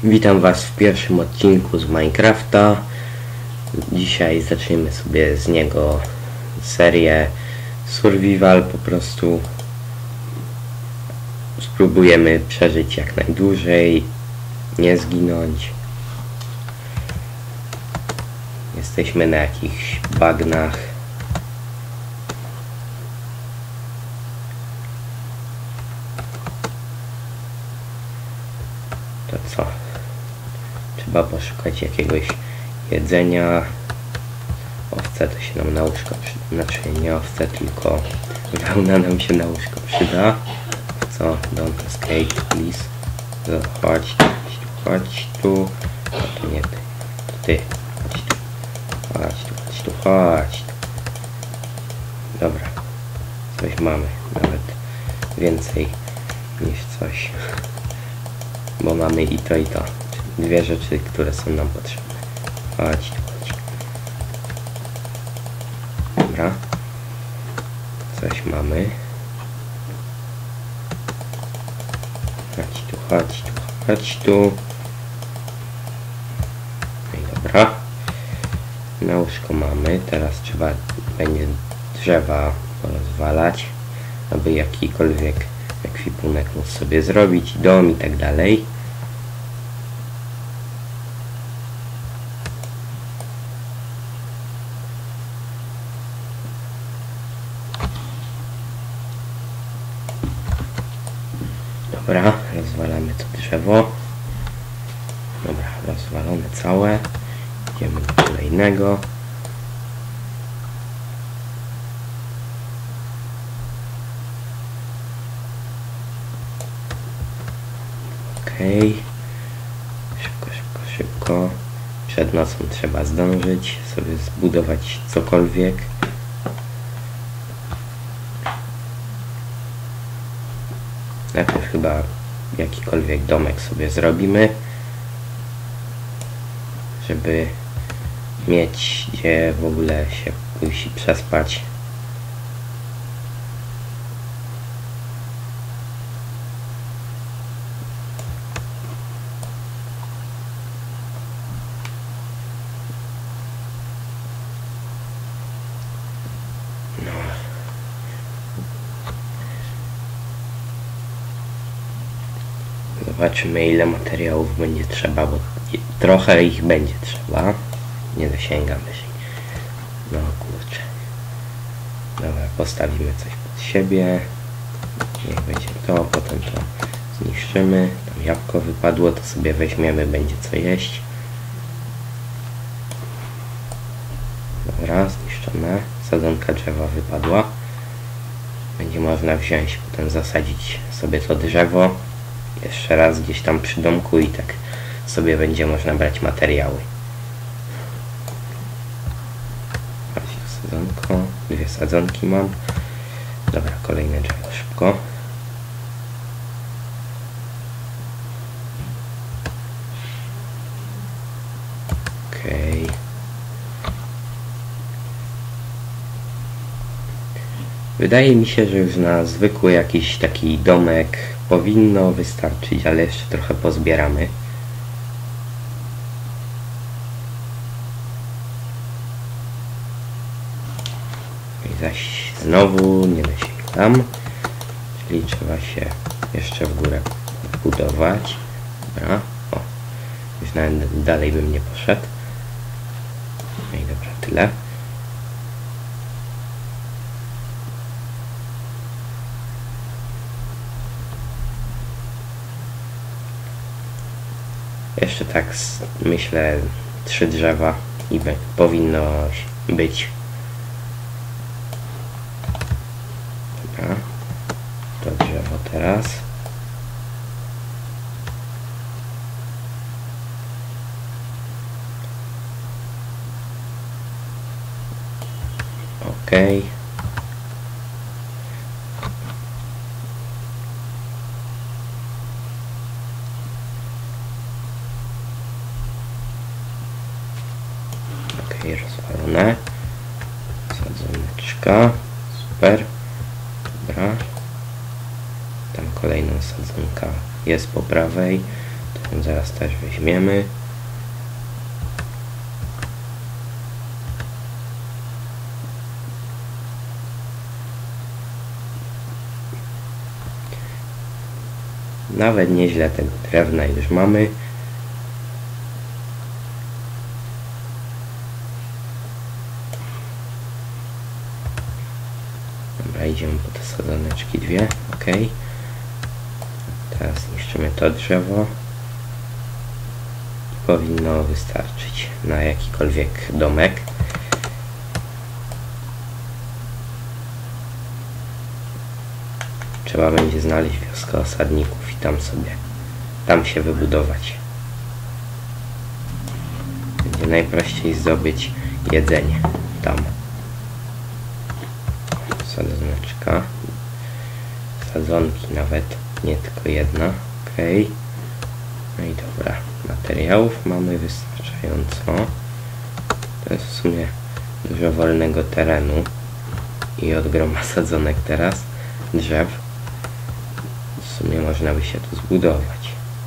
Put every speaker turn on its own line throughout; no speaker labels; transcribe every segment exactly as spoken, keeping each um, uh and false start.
Witam Was w pierwszym odcinku z Minecrafta. Dzisiaj zaczniemy sobie z niego serię survival. Po prostu spróbujemy przeżyć jak najdłużej, nie zginąć. Jesteśmy na jakichś bagnach. To co? Trzeba poszukać jakiegoś jedzenia. Owce to się nam na łóżko przyda. Znaczy nie owce, tylko wełna nam się na łóżko przyda. Co? Don't escape, please. So, chodź tu, chodź tu. A to nie ty. To ty. Chodź tu. Chodź tu, chodź tu, chodź tu. Dobra. Coś mamy. Nawet więcej niż coś. Bo mamy i to, i to. Dwie rzeczy, które są nam potrzebne. Chodź tu, chodź. Dobra. Coś mamy. Chodź tu, chodź tu, chodź tu. No i dobra. Na łóżko mamy. Teraz trzeba będzie drzewa rozwalać, aby jakikolwiek ekwipunek móc sobie zrobić, dom i tak dalej. Dobra, rozwalamy to drzewo. Dobra, rozwalone całe. Idziemy do kolejnego. Okej. Szybko, szybko, szybko. Przed nocą trzeba zdążyć sobie zbudować cokolwiek. Najpierw chyba jakikolwiek domek sobie zrobimy, żeby mieć gdzie w ogóle się pójść i przespać. Zobaczymy, ile materiałów będzie trzeba, bo trochę ich będzie trzeba. Nie dosięgam wyżej. No kurczę. Dobra, postawimy coś pod siebie. Niech będzie to, potem to zniszczymy. Tam jabłko wypadło, to sobie weźmiemy, będzie co jeść. Dobra, zniszczone. Sadzonka drzewa wypadła. Będzie można wziąć, potem zasadzić sobie to drzewo jeszcze raz gdzieś tam przy domku i tak sobie będzie można brać materiały. Chodź, sadzonko. Dwie sadzonki mam. Dobra, kolejne drzewo szybko. Okej. Okay. Wydaje mi się, że już na zwykły jakiś taki domek powinno wystarczyć, ale jeszcze trochę pozbieramy. I zaś znowu nie dosięgam, czyli trzeba się jeszcze w górę budować. Dobra, o, już nawet dalej bym nie poszedł. No i dobra, tyle. Jeszcze tak myślę trzy drzewa i powinno być. Dobra, to drzewo teraz. Okej. Okay. Rozwalone. Sadzoneczka. Super. Dobra. Tam kolejna sadzonka jest po prawej. Ten zaraz też weźmiemy. Nawet nieźle tego drewna już mamy. Dobra, idziemy po te sadzoneczki dwie. Ok. Teraz niszczymy to drzewo. I powinno wystarczyć na jakikolwiek domek. Trzeba będzie znaleźć wioskę osadników i tam sobie, tam się wybudować. Będzie najprościej zdobyć jedzenie tam. Sadzoneczka. Sadzonki nawet, nie tylko jedna. Ok. No i dobra. Materiałów mamy wystarczająco. To jest w sumie dużo wolnego terenu. I od groma sadzonek teraz. Drzew. W sumie można by się tu zbudować.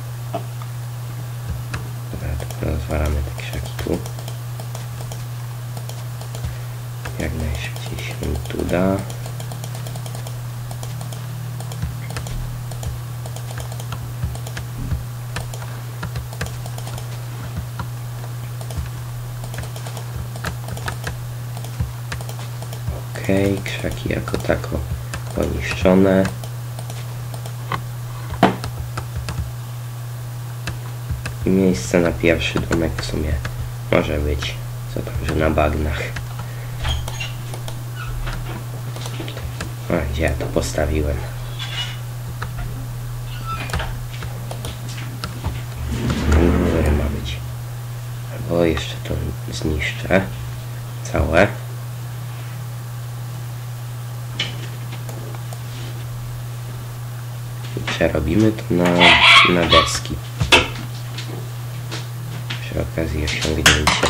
Dobra, to rozwalamy te krzaki tu. Jak najszybciej się tu da. Okej, okay, krzaki jako tako poniszczone. I miejsce na pierwszy domek w sumie może być, co tam, że na bagnach. A gdzie ja to postawiłem? Góry ma być. Albo jeszcze to zniszczę całe. I przerobimy to na, na deski. Przy okazji osiągnięcia.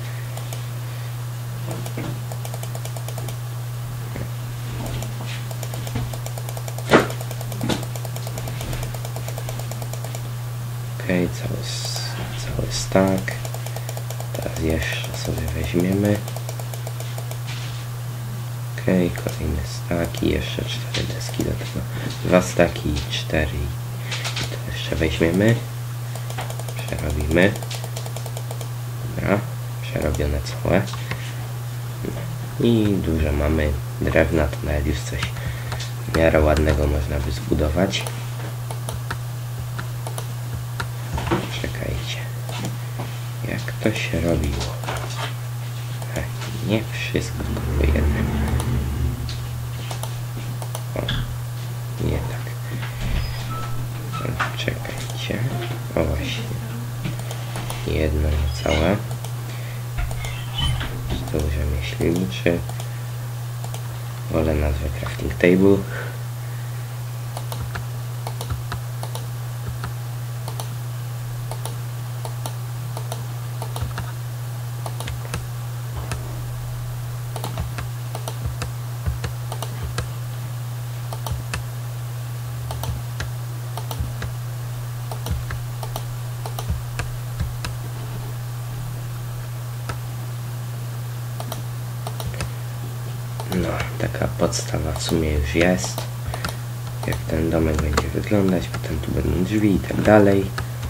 Ok, cały, cały stack. Teraz jeszcze sobie weźmiemy. Ok, kolejny stack i jeszcze cztery deski do tego. Dwa staki i cztery. I to jeszcze weźmiemy. Przerobimy. Dobra, przerobione całe. I dużo mamy drewna, to nawet już coś w miarę ładnego można by zbudować. Czekajcie. Jak to się robiło? Ech, nie wszystko po jednym. O, nie tak. Czekajcie. O właśnie. Jedno niecałe. Duże myślniczy. Wolę nazwę crafting table. No, taka podstawa w sumie już jest. Jak ten domek będzie wyglądać, potem tu będą drzwi i tak dalej.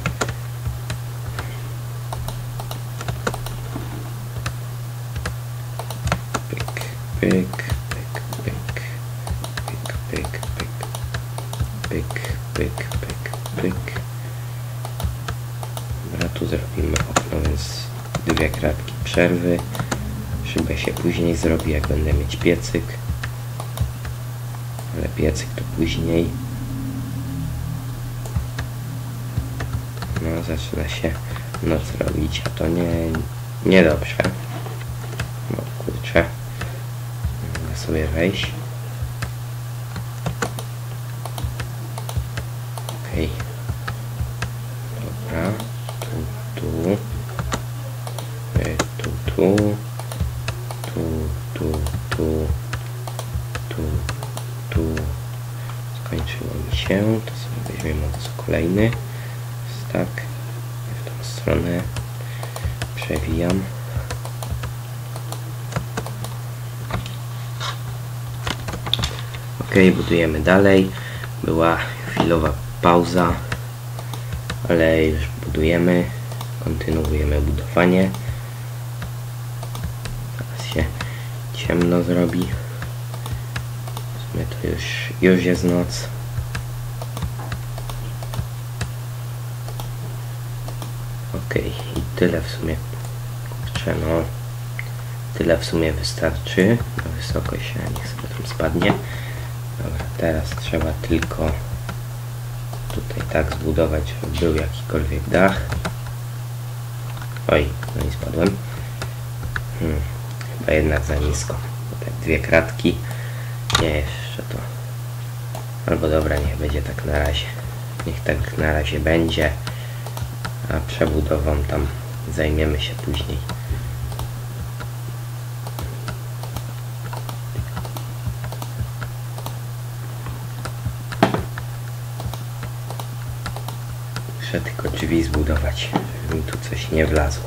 Pyk, pyk, pyk, pyk, pyk, pyk, pyk, pyk, pyk, pyk, pyk. Dobra, tu zrobimy okno, więc dwie kratki przerwy. Szybę się później zrobi, jak będę mieć piecyk. Ale piecyk to później. No, zaczyna się noc robić, a to nie, niedobrze. No kurczę. Mogę sobie wejść. Okej. Dobra. Tu, tu. Tu, tu. Tu, tu, tu, tu, tu. Skończyło mi się. To sobie weźmiemy od razu kolejny stack. stronę. Przewijam. Ok, budujemy dalej. Była chwilowa pauza, ale już budujemy. Kontynuujemy budowanie. Teraz się ciemno zrobi. W sumie to już, już jest noc. Ok, i tyle w sumie. Kurczę, no. Tyle w sumie wystarczy na wysokość, a niech sobie tam spadnie. Dobra, teraz trzeba tylko tutaj tak zbudować, żeby był jakikolwiek dach. Oj, no i spadłem. Hmm, chyba jednak za nisko. Bo tak dwie kratki. Nie, jeszcze to. Albo dobra, niech będzie tak na razie. Niech tak na razie będzie. A przebudową tam zajmiemy się później. Muszę tylko drzwi zbudować, żeby mi tu coś nie wlazło.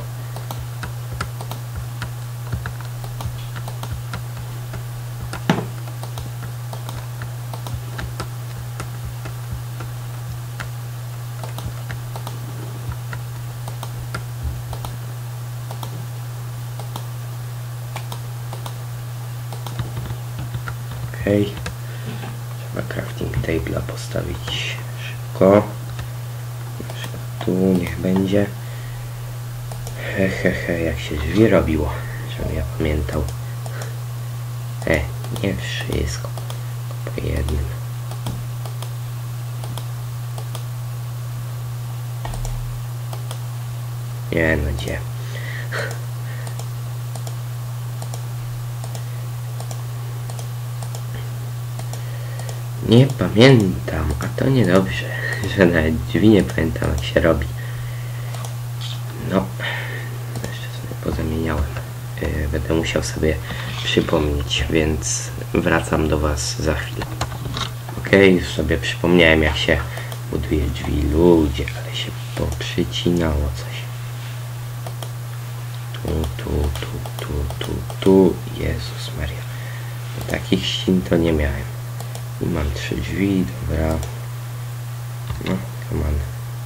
Okej. Trzeba crafting table'a postawić szybko. Tu niech będzie. Hehehe, he, he, jak się drzwi robiło, żebym ja pamiętał. E, nie wszystko, po jednym. Nie no, gdzie? Nie pamiętam, a to niedobrze, że nawet drzwi nie pamiętam, jak się robi. No, jeszcze sobie pozamieniałem. Yy, będę musiał sobie przypomnieć, więc wracam do Was za chwilę. Ok, już sobie przypomniałem, jak się buduje drzwi. Ludzie, ale się poprzycinało coś. Tu, tu, tu, tu, tu, tu. Jezus Maria. No, takich ścin to nie miałem. I mam trzy drzwi, dobra. No, come on.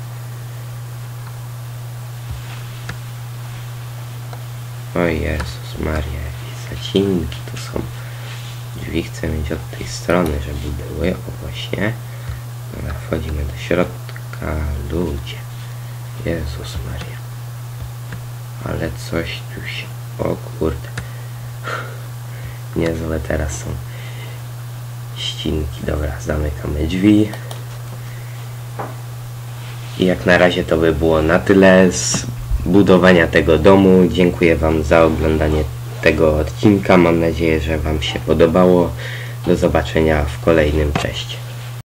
O Jezus Maria, jakieś zacinki tu są. Drzwi chcę mieć od tej strony, żeby były. O właśnie. Dobra, wchodzimy do środka. Ludzie. Jezus Maria. Ale coś tu się... O kurde. Niezłe teraz są ścinki. Dobra, zamykamy drzwi. I jak na razie to by było na tyle z budowania tego domu. Dziękuję Wam za oglądanie tego odcinka. Mam nadzieję, że Wam się podobało. Do zobaczenia w kolejnym. Cześć.